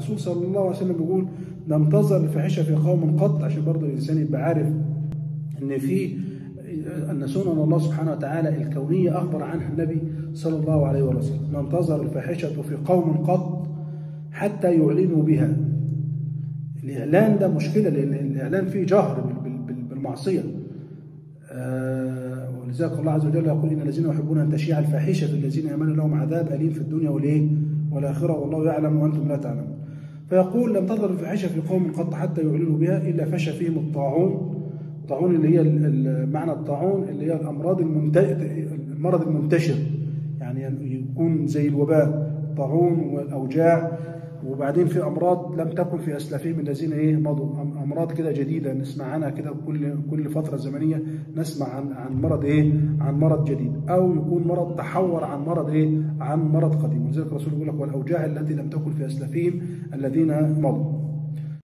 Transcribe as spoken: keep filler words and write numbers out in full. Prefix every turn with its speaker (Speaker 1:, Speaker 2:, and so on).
Speaker 1: الرسول صلى الله عليه وسلم بيقول لم تظهر الفاحشة في قوم قط، عشان برضه الإنسان يبقى عارف إن في أن سنن الله سبحانه وتعالى الكونية أخبر عنها النبي صلى الله عليه وسلم. لم تظهر الفاحشة في قوم قط حتى يعلنوا بها. الإعلان ده مشكلة، لأن الإعلان فيه جهر بالمعصية. آه ولذلك الله عز وجل يقول إن الذين يحبون أن تشيع الفاحشة في الذين آمنوا لهم عذاب أليم في الدنيا والإيه والآخرة والله يعلم وأنتم لا تعلمون. فيقول لم تظهر الفاحشة في قوم قط حتى يعلنوا بها إلا فشى فيهم الطاعون. الطاعون اللي هي معنى الطاعون اللي هي الأمراض المرض المنتشر، يعني يكون زي الوباء الطاعون والأوجاع. وبعدين في أمراض لم تكن في أسلافهم الذين إيه مضوا، أمراض كده جديدة نسمع عنها كده كل كل فترة زمنية نسمع عن عن مرض إيه عن مرض جديد، أو يكون مرض تحور عن مرض إيه عن مرض قديم. ولذلك الرسول يقول لك والأوجاع التي لم تكن في أسلافهم الذين مضوا.